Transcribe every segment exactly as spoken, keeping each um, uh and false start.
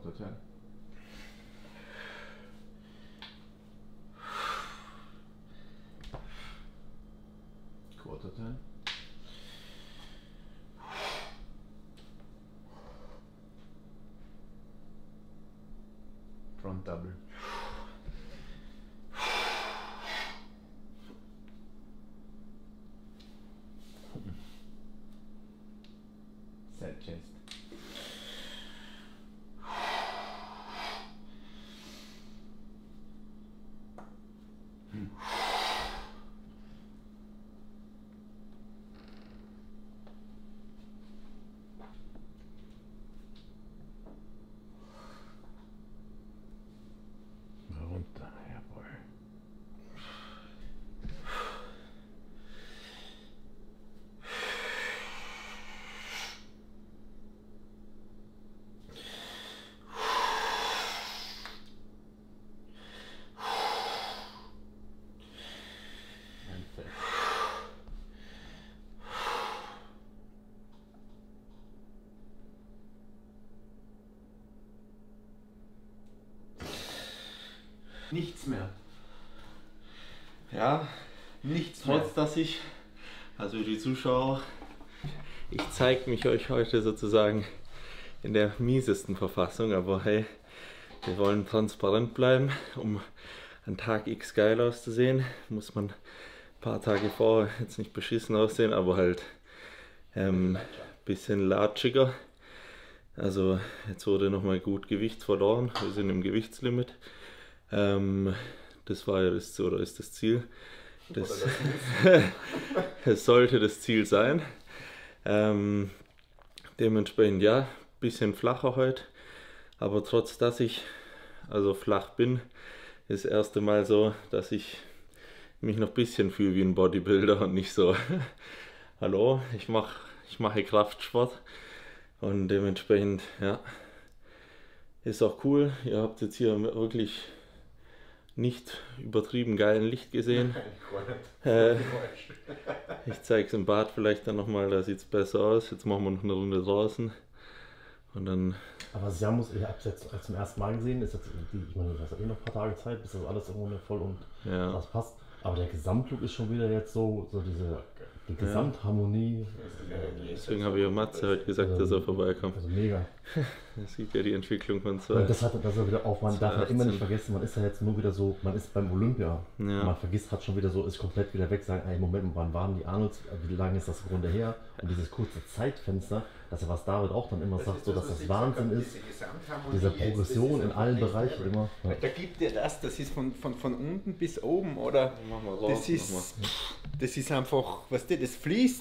Quarter turn. Quarter turn. Front double. Set chest. Runter, jawohl. Nichts mehr. Ja, Nichts trotz mehr. dass ich, also die Zuschauer, ich zeige mich euch heute sozusagen in der miesesten Verfassung, aber hey, wir wollen transparent bleiben, um an Tag X geil auszusehen, muss man ein paar Tage vorher jetzt nicht beschissen aussehen, aber halt ähm, bisschen latschiger. Also jetzt wurde nochmal gut Gewicht verloren, wir sind im Gewichtslimit. Ähm, das war ja das, oder ist das Ziel. Das, es sollte das Ziel sein. Ähm, dementsprechend ja, bisschen flacher heute, aber trotz dass ich also flach bin, ist das erste Mal so, dass ich mich noch ein bisschen fühle wie ein Bodybuilder und nicht so, hallo, ich mache ich mache Kraftsport und dementsprechend, ja, ist auch cool. Ihr habt jetzt hier wirklich nicht übertrieben geilen Licht gesehen. Äh, ich zeige es im Bad vielleicht dann nochmal, da sieht es besser aus. Jetzt machen wir noch eine Runde draußen. Und dann. Aber Sermus, ich habe es jetzt zum ersten Mal gesehen, ist jetzt, ich meine, das hat eh noch ein paar Tage Zeit, bis das alles irgendwo voll und Ja. das passt. Aber der Gesamtlook ist schon wieder jetzt so, so diese die Gesamtharmonie. Deswegen habe ich ja Matze heute gesagt, also, dass er vorbeikommt. Also mega. Das sieht ja die Entwicklung von zwei. Und das hat das ist wieder auch, man darf halt immer nicht achtzehn. vergessen, man ist ja jetzt nur wieder so, man ist beim Olympia. Ja. Man vergisst hat schon wieder so, ist komplett wieder weg, sagen, ey, Moment, wann waren die Arnolds, wie lange ist das Runde her? Und dieses kurze Zeitfenster, dass er was David auch dann immer sagt, so dass das Wahnsinn ist, diese Progression in allen Bereichen immer. Ja. Da gibt dir das, das ist von, von, von unten bis oben, oder? Mach mal raus, Das ist, das ist einfach, weißt du, das fließt.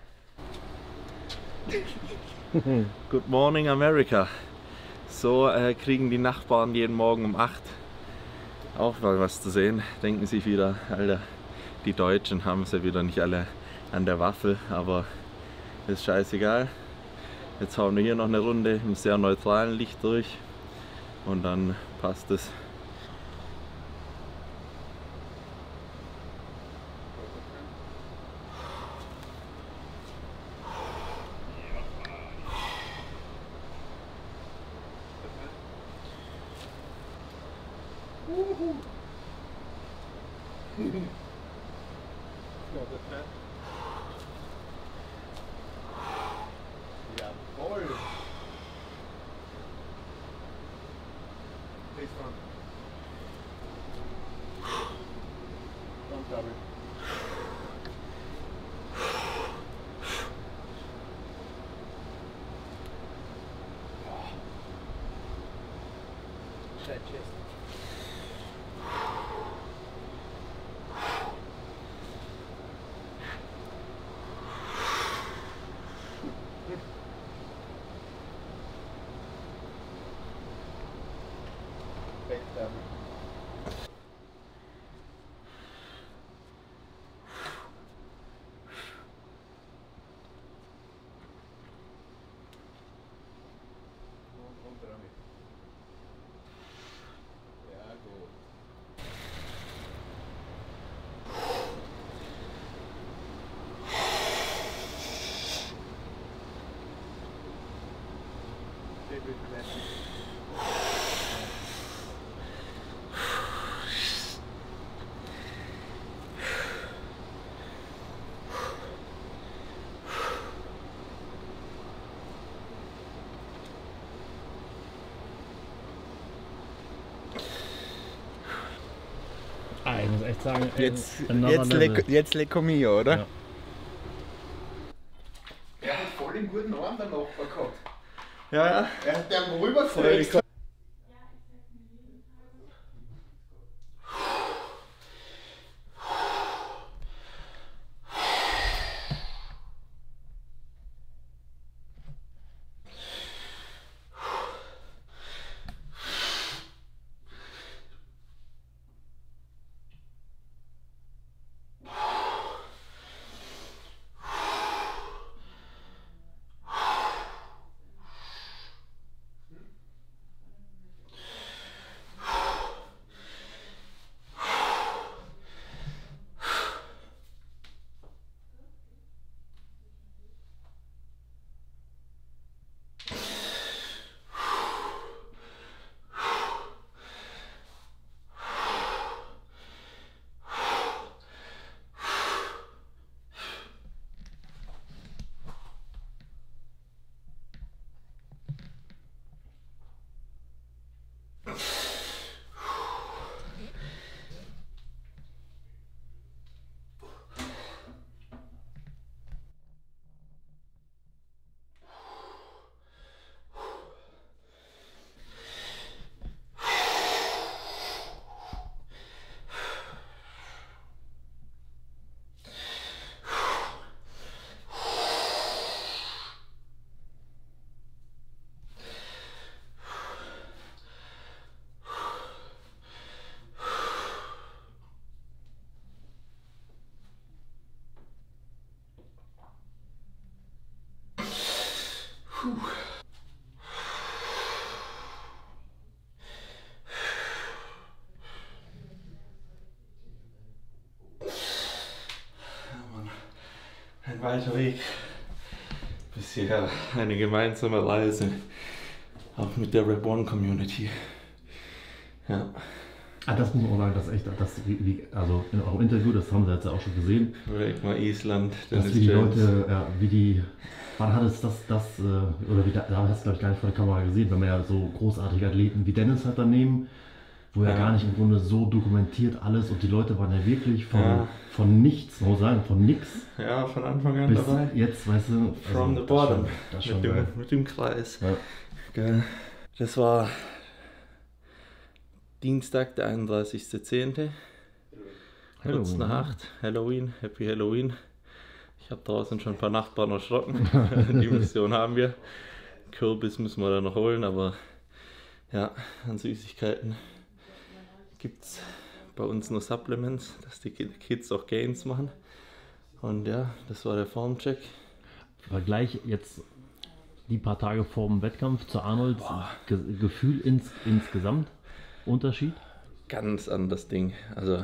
Good morning America. So äh, kriegen die Nachbarn jeden Morgen um acht auch mal was zu sehen. Denken sich wieder, Alter, die Deutschen haben sie wieder nicht alle an der Waffel, aber ist scheißegal. Jetzt hauen wir hier noch eine Runde im sehr neutralen Licht durch und dann passt es. Jawohl. Face front. Front double. Side chest. Back double. Runter damit. Ja, gut. Sehr gut. Ja, ich muss echt sagen, Jetzt, another jetzt, level. le, jetzt lecker mir, oder? Ja. Er hat voll den guten Arm der Nachbar gehabt. Ja, ja. Er hat den rübergeflogen. Ein weiter Weg bis hierher, eine gemeinsame Reise, auch mit der Rap One Community. Ja. Ah, das muss man auch sagen, das ist echt, das, wie, wie, also in eurem Interview, das haben sie jetzt ja auch schon gesehen. Mal Island, dass Dennis wie die James. Leute, ja, wie die, wann hat es das, das, äh, oder wie, da, da hast du glaube ich gar nicht vor der Kamera gesehen, wenn man ja so großartige Athleten wie Dennis halt daneben, wo er Ja. gar nicht im Grunde so dokumentiert alles und die Leute waren ja wirklich von, Ja. von nichts, muss man sagen, von nix Ja, von Anfang an bis dabei. jetzt, weißt du, From also, the bottom. Das ist schon, das ist schon Mit geil. dem, mit dem Kreis. Ja. Geil. Das war Dienstag, der einunddreißigster zehnte Kurz Halloween, nach ja. acht. Halloween, Happy Halloween. Ich habe draußen schon ein paar Nachbarn erschrocken. Die Mission haben wir. Kürbis müssen wir dann noch holen, aber ja, an Süßigkeiten gibt es bei uns nur Supplements, dass die Kids auch Gains machen. Und ja, das war der Formcheck. Vergleich jetzt die paar Tage vor dem Wettkampf zu Arnold, Ge Gefühl ins, insgesamt, Unterschied? Ganz anderes Ding. Also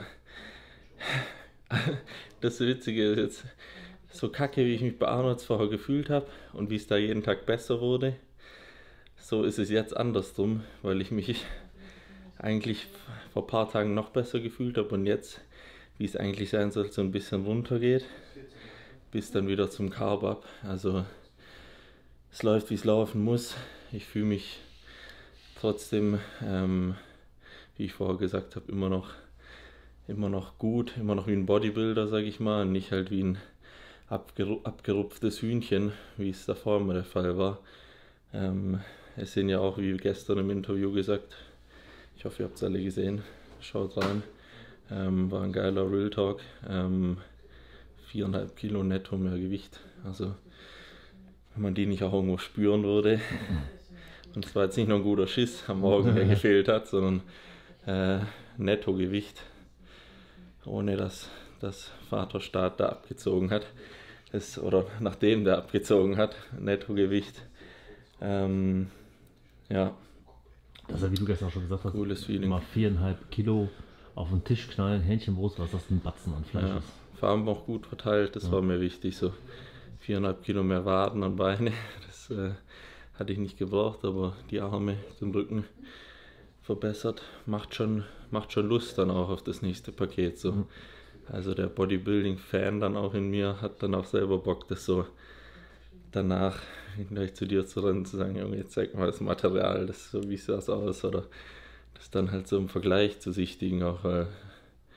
das Witzige ist jetzt, so kacke wie ich mich bei Arnolds vorher gefühlt habe und wie es da jeden Tag besser wurde, so ist es jetzt andersrum, weil ich mich eigentlich vor ein paar Tagen noch besser gefühlt habe und jetzt, wie es eigentlich sein soll, so ein bisschen runtergeht, bis dann wieder zum Carb ab. Also es läuft, wie es laufen muss. Ich fühle mich trotzdem, ähm, wie ich vorher gesagt habe, immer noch, immer noch gut, immer noch wie ein Bodybuilder, sage ich mal, und nicht halt wie ein abgeru abgerupftes Hühnchen, wie es davor immer der Fall war. Ähm, es sind ja auch, wie gestern im Interview gesagt, ich hoffe, ihr habt es alle gesehen, schaut rein, ähm, war ein geiler Real Talk, ähm, viereinhalb Kilo netto mehr Gewicht, also wenn man die nicht auch irgendwo spüren würde, und es war jetzt nicht nur ein guter Schiss am Morgen, der gefehlt hat, sondern äh, Nettogewicht, ohne dass das Vaterstaat da abgezogen hat, das, oder nachdem der abgezogen hat, Nettogewicht, ähm, ja. Das ist ja, wie du gestern schon gesagt hast, Cooles Feeling. mal viereinhalb Kilo auf den Tisch knallen, Hähnchenbrust, was das ein Batzen an Fleisch Ja, ist. vor allem auch gut verteilt, das Ja. war mir wichtig, so viereinhalb Kilo mehr Waden und Beine, das äh, hatte ich nicht gebraucht, aber die Arme, den Rücken verbessert, macht schon, macht schon Lust dann auch auf das nächste Paket, so. Mhm. Also der Bodybuilding-Fan dann auch in mir hat dann auch selber Bock, das so danach gleich zu dir zu rennen, zu sagen, Junge, jetzt zeig mal das Material, das so, wie sieht das aus, oder das dann halt so im Vergleich zu sichtigen auch, weil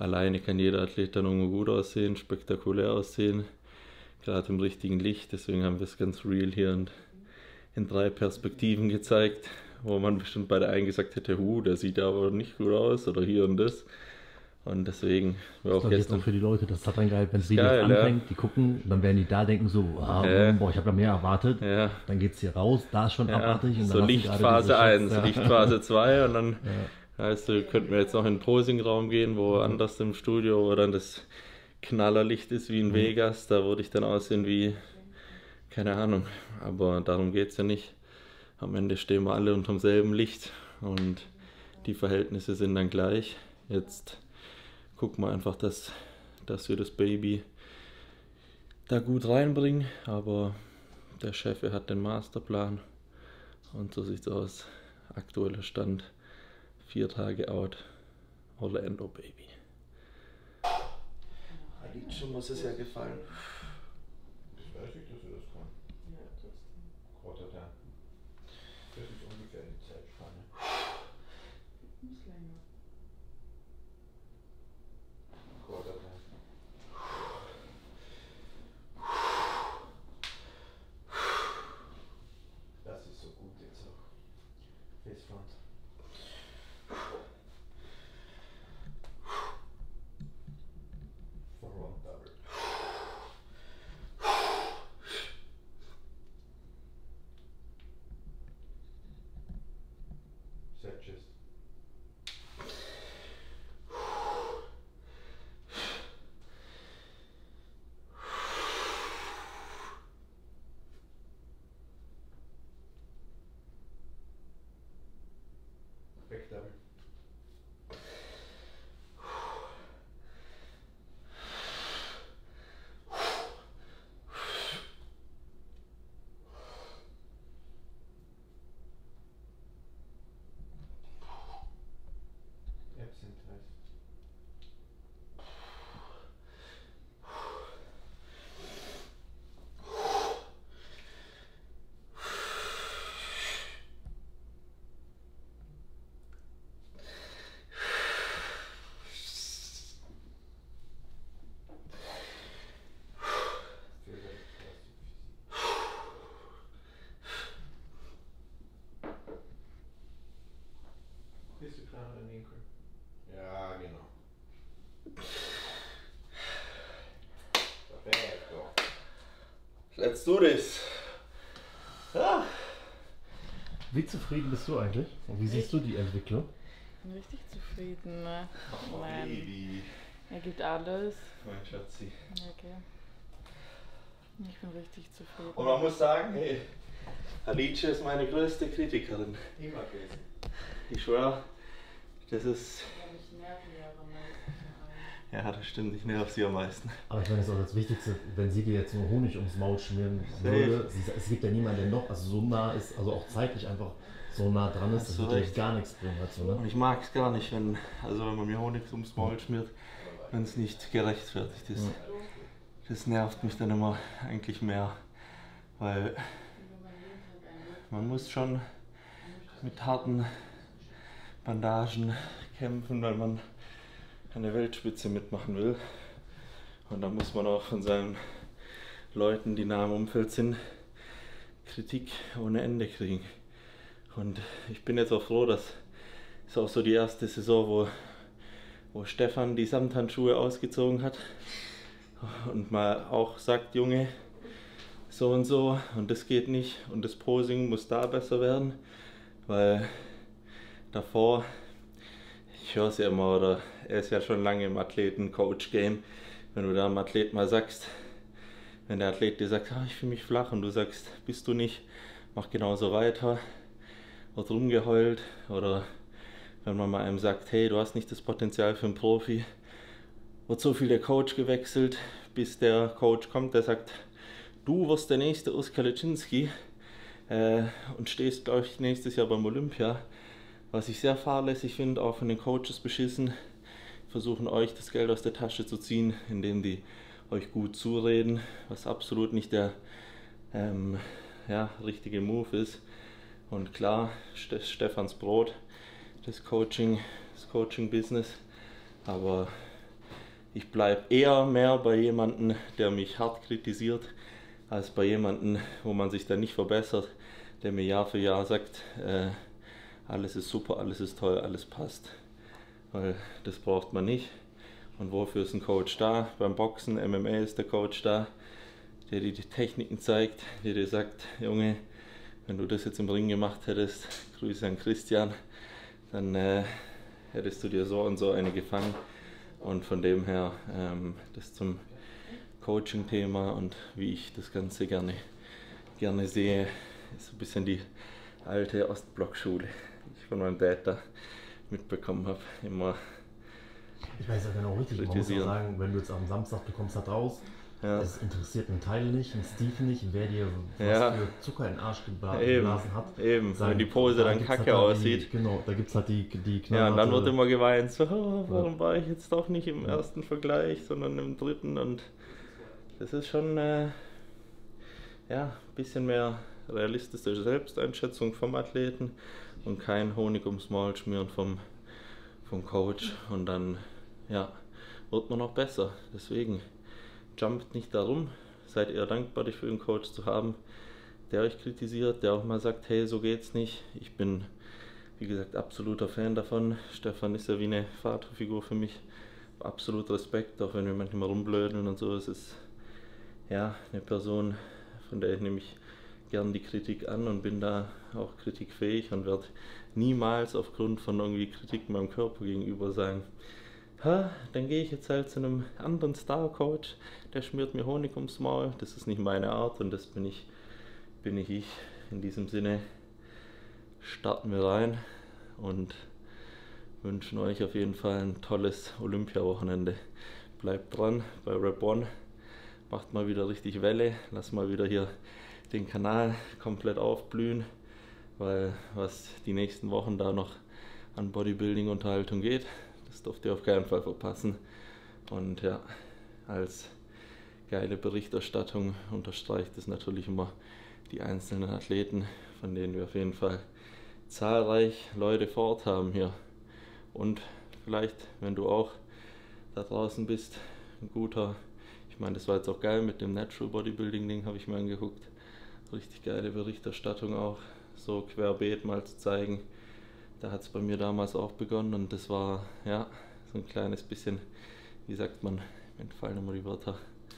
alleine kann jeder Athlet dann irgendwo gut aussehen, spektakulär aussehen, gerade im richtigen Licht. Deswegen haben wir es ganz real hier und in drei Perspektiven gezeigt, wo man bestimmt bei der einen gesagt hätte, hu, der sieht aber nicht gut aus oder hier und das. Und deswegen war auch gestern auch für die Leute, das hat dann geil, wenn es Video geil, anfängt, ja. Die gucken, dann werden die da denken so, ah, ja. boah, ich habe da mehr erwartet. Ja. Dann geht es hier raus, da ist schon ja. abartig. Und so dann Lichtphase eins, ja. Lichtphase zwei und dann ja. heißt, du könnten wir jetzt noch in den Posing-Raum gehen, wo anders im Studio, wo dann das Knallerlicht ist wie in mhm. Vegas, da würde ich dann aussehen wie, keine Ahnung, aber darum geht es ja nicht. Am Ende stehen wir alle unterm selben Licht und die Verhältnisse sind dann gleich. Jetzt gucken wir einfach, dass, dass wir das Baby da gut reinbringen, aber der Chef hat den Masterplan und so sieht's aus. Aktueller Stand, vier Tage out, Orlando Baby. Alice, muss es ja gefallen. Ich weiß nicht, dass er das kann. Ja, das Quarter da. Das ist ungefähr die Zeitspanne. muss länger. Quarter da. Das ist so gut jetzt auch. Face front. Front double. Set chest. Back double. Absent twice. Bist du klar an den Ankle? Ja, genau. Perfetto. Let's do this! Ja. Wie zufrieden bist du eigentlich? Und wie siehst du die Entwicklung? Ich bin richtig zufrieden. Ne? Oh, Mein, Baby. er gibt alles. Mein Schatzi. Okay. Ich bin richtig zufrieden. Und man muss sagen, hey, Alice ist meine größte Kritikerin. Immer gewesen. Ich schwöre, das ist... Ja, mich nerven ja am meisten. Ja, das stimmt, ich nerv sie am meisten. Aber ich meine, das ist auch das Wichtigste, wenn sie dir jetzt nur Honig ums Maul schmieren würde. Sie, es gibt ja niemanden, der noch also so nah ist, also auch zeitlich einfach so nah dran ist, das Hast du würde echt recht. gar nichts bringen dazu, ne? Und ich mag es gar nicht, wenn, also wenn man mir Honig ums Maul schmiert, wenn es nicht gerechtfertigt ist. Ja. Das nervt mich dann immer eigentlich mehr, weil man muss schon mit harten Bandagen kämpfen, weil man eine Weltspitze mitmachen will. Und da muss man auch von seinen Leuten, die nah im Umfeld sind, Kritik ohne Ende kriegen. Und ich bin jetzt auch froh, dass es auch so die erste Saison, wo, wo Stefan die Samthandschuhe ausgezogen hat und mal auch sagt, Junge, so und so und das geht nicht und das Posing muss da besser werden, weil davor, ich höre es ja immer, oder er ist ja schon lange im Athleten-Coach-Game, wenn du da einem Athlet mal sagst, wenn der Athlet dir sagt, ah, ich fühle mich flach und du sagst, bist du nicht, mach genauso weiter, wird rumgeheult, oder wenn man mal einem sagt, hey, du hast nicht das Potenzial für einen Profi, wird so viel der Coach gewechselt, bis der Coach kommt, der sagt, du wirst der nächste Oskar Leschinski äh, und stehst, glaube ich, nächstes Jahr beim Olympia. Was ich sehr fahrlässig finde, auch von den Coaches beschissen, versuchen euch das Geld aus der Tasche zu ziehen, indem die euch gut zureden, was absolut nicht der ähm, ja, richtige Move ist. Und klar, Ste- Stefans Brot, das Coaching, das Coaching-Business, aber ich bleibe eher mehr bei jemandem, der mich hart kritisiert, als bei jemandem, wo man sich dann nicht verbessert, der mir Jahr für Jahr sagt, äh, alles ist super, alles ist toll, alles passt. Weil das braucht man nicht. Und wofür ist ein Coach da? Beim Boxen, M M A ist der Coach da, der dir die Techniken zeigt, der dir sagt, Junge, wenn du das jetzt im Ring gemacht hättest, Grüße an Christian, dann äh, hättest du dir so und so eine gefangen. Und von dem her, ähm, das zum Coaching-Thema und wie ich das Ganze gerne, gerne sehe, ist so ein bisschen die alte Ostblock-Schule, die ich von meinem Dad da mitbekommen habe, immer. Ich weiß ja genau richtig, man muss auch sagen, wenn du jetzt am Samstag, du kommst da raus, ja. Es interessiert einen Teil nicht, einen Steve nicht, wer dir was ja. für Zucker in den Arsch geblasen eben, hat. Eben, sagen, wenn die Pose da dann kacke halt aussieht. Die, genau, da gibt es halt die, die Knallharte. Ja, und dann wird immer geweint, so, oh, warum ja. war ich jetzt doch nicht im ja. ersten Vergleich, sondern im dritten. Und das ist schon äh, ja, ein bisschen mehr realistische Selbsteinschätzung vom Athleten und kein Honig ums Maul schmieren vom, vom Coach. Und dann ja, wird man noch besser. Deswegen jumpt nicht darum, seid eher dankbar, dich für einen Coach zu haben, der euch kritisiert, der auch mal sagt, hey, so geht's nicht. Ich bin, wie gesagt, absoluter Fan davon. Stefan ist ja wie eine Vaterfigur für mich. Absolut Respekt, auch wenn wir manchmal rumblödeln und so. Es ist ja eine Person, von der ich nämlich gern die Kritik an und bin da auch kritikfähig und werde niemals aufgrund von irgendwie Kritik meinem Körper gegenüber sagen, ha, dann gehe ich jetzt halt zu einem anderen Star-Coach, der schmiert mir Honig ums Maul. Das ist nicht meine Art und das bin ich, bin ich ich. In diesem Sinne starten wir rein und wünschen euch auf jeden Fall ein tolles Olympia-Wochenende. Bleibt dran bei Rep One, macht mal wieder richtig Welle, lasst mal wieder hier den Kanal komplett aufblühen, weil was die nächsten Wochen da noch an Bodybuilding-Unterhaltung geht, das dürft ihr auf keinen Fall verpassen. Und ja, als geile Berichterstattung unterstreicht es natürlich immer die einzelnen Athleten, von denen wir auf jeden Fall zahlreich Leute vor Ort haben hier. Und vielleicht, wenn du auch da draußen bist, ein guter, ich meine, das war jetzt auch geil mit dem Natural Bodybuilding Ding, habe ich mir angeguckt. Richtig geile Berichterstattung auch, so querbeet mal zu zeigen. Da hat es bei mir damals auch begonnen und das war, ja, so ein kleines bisschen, wie sagt man, mir entfallen immer die Wörter.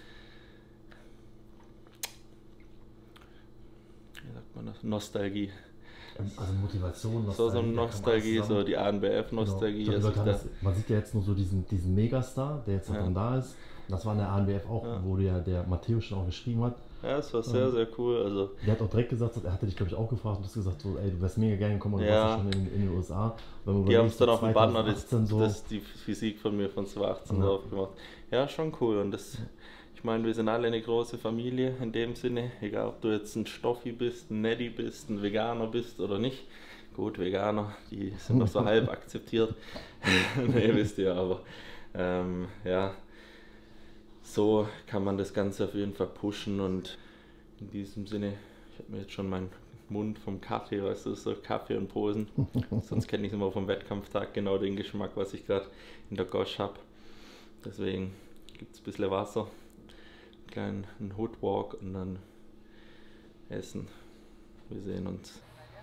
Wie sagt man das? Nostalgie. Also Motivation, Nostalgie. So, so eine Nostalgie, so die A N B F-Nostalgie. Genau. Also das, man sieht ja jetzt nur so diesen, diesen Megastar, der jetzt ja. dann da ist. Und das war in der A N B F auch, ja. wo der, der Matthäus schon auch geschrieben hat. Ja, es war sehr, sehr cool. Also der hat auch direkt gesagt, er hatte dich, glaube ich, auch gefragt und du hast gesagt, so, ey, du wärst mega gerne gekommen und du ja. warst ja schon in, in den U S A. Die haben es dann auf dem Banner, das, so das die Physik von mir von zwanzig achtzehn ja. drauf gemacht. Ja, schon cool. Und das, ich meine, wir sind alle eine große Familie in dem Sinne, egal ob du jetzt ein Stoffi bist, ein Neddy bist, ein Veganer bist oder nicht. Gut, Veganer, die sind noch so halb akzeptiert. Nee, wisst ihr, aber ähm, ja, so kann man das Ganze auf jeden Fall pushen und in diesem Sinne, ich habe mir jetzt schon meinen Mund vom Kaffee, weißt du, so Kaffee und Posen, sonst kenne ich es immer vom Wettkampftag, genau den Geschmack, was ich gerade in der Gosch habe. Deswegen gibt es ein bisschen Wasser, einen kleinen einen Hoodwalk und dann essen. Wir sehen uns.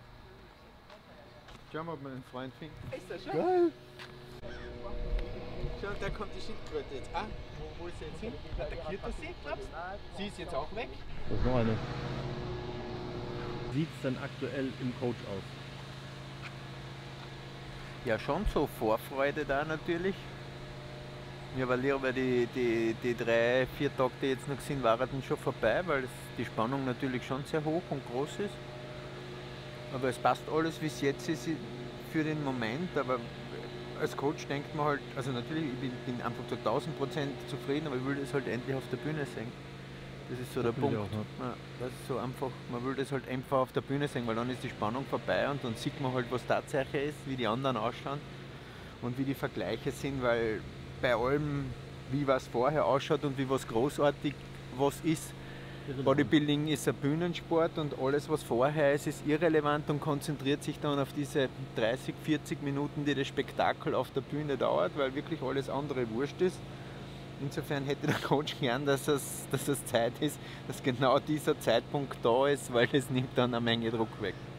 Schau mal, ob man den Freund findet. Ist das schon? Geil! Schau, da kommt die Schildkröte jetzt. Ah, wo, wo ist sie jetzt hin? Attackiert er sie, glaubst du? Sie ist jetzt auch weg. Das ist noch eine. Wie sieht es denn aktuell im Coach aus? Ja, schon so Vorfreude da natürlich. Ja, weil lieber die, die, die drei, vier Tage, die jetzt noch sind, waren dann schon vorbei, weil es, die Spannung natürlich schon sehr hoch und groß ist. Aber es passt alles, wie es jetzt ist, für den Moment. Aber als Coach denkt man halt, also natürlich, ich bin, bin einfach zu tausend Prozent zufrieden, aber ich will das halt endlich auf der Bühne sehen. Das ist so das der Punkt. Auch, ne? Ja, das ist so einfach, man will das halt einfach auf der Bühne sehen, weil dann ist die Spannung vorbei und dann sieht man halt, was Tatsache ist, wie die anderen ausschauen und wie die Vergleiche sind, weil bei allem, wie was vorher ausschaut und wie was großartig was ist, Bodybuilding ist ein Bühnensport und alles, was vorher ist, ist irrelevant und konzentriert sich dann auf diese dreißig, vierzig Minuten, die das Spektakel auf der Bühne dauert, weil wirklich alles andere wurscht ist. insofern hätte der Coach gern, dass es, dass es Zeit ist, dass genau dieser Zeitpunkt da ist, weil das nimmt dann eine Menge Druck weg.